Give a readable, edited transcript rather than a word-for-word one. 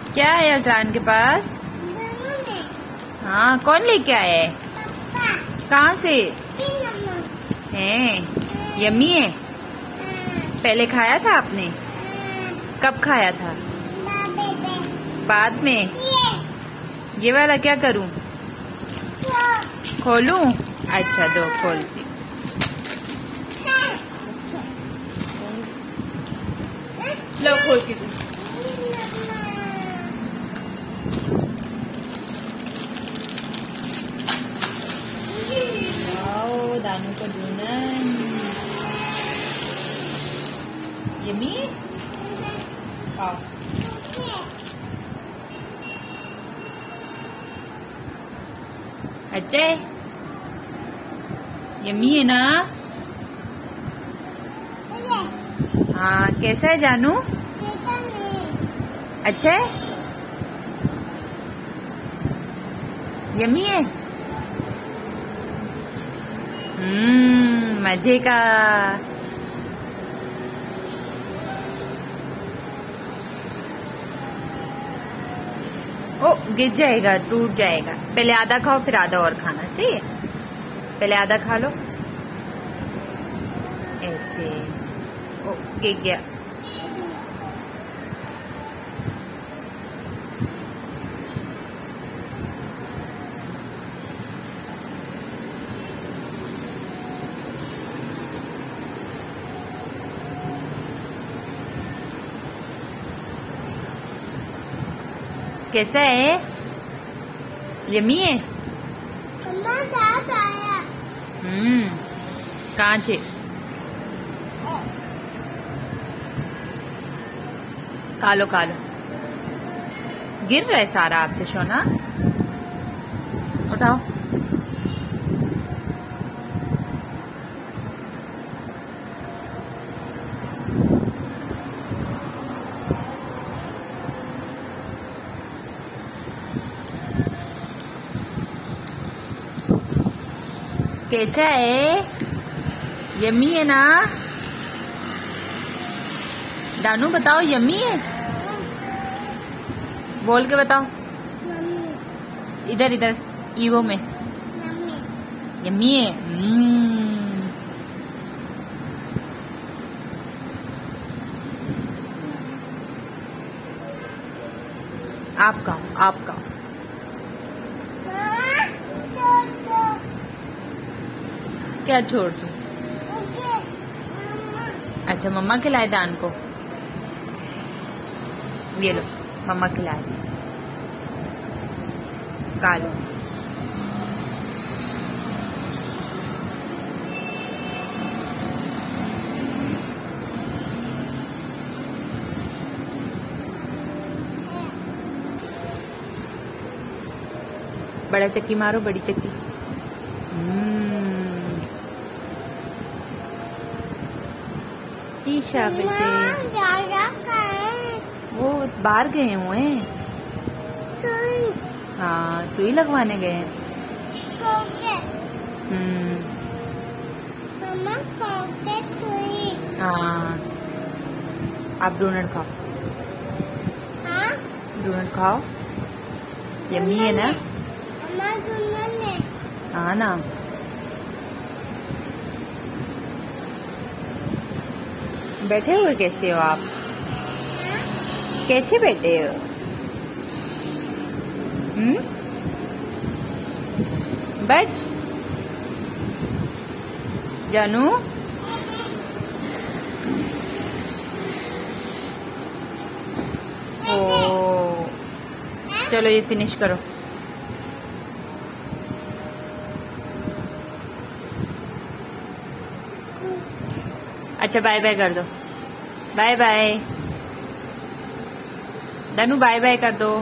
क्या है अजलान के पास? हाँ, कौन लेके आया है? कहाँ से है? यम्मी है। पहले खाया था आपने? कब खाया था? बाद में। ये वाला क्या करूं? खोलूं? अच्छा, दो खोलती। लो खोल के दो। दानों को ढूंढन। यम्मी आओ। अच्छा यम्मी है ना? हाँ, कैसा है जानू? अच्छा है? यम्मी है। मजे का। ओ, गिर जाएगा, टूट जाएगा। पहले आधा खाओ, फिर आधा और खाना चाहिए। पहले आधा खा लो। ऐसे। ओ, गिर गया। कैसा है? यम्मी है। कहाँ छे? खा लो। गिर रहा है सारा आपसे सोना। उठाओ। कैसा है? यम्मी है ना? दानू बताओ, यम्मी है? बोल के बताओ। इधर ईवो में यम्मी है। आपका क्या छोड़ दूं? अच्छा, मम्मा खिलाए दान को। ये लो, मम्मा खिलाए। खा लो। बड़ा चक्की मारो, बड़ी चक्की। ईशा बेटे वो बाहर गए हुए हैं। हाँ, सुई लगवाने गए हैं। हाँ, आप डोनट खाओ। डोनट खाओ। यम्मी है ना? हाँ ना। बैठे हुए कैसे हो आप? कैसे बैठे हो? बच जानू। ओ, चलो ये फिनिश करो। अच्छा, बाय बाय कर दो। Bye bye Danu, bye bye कर दो।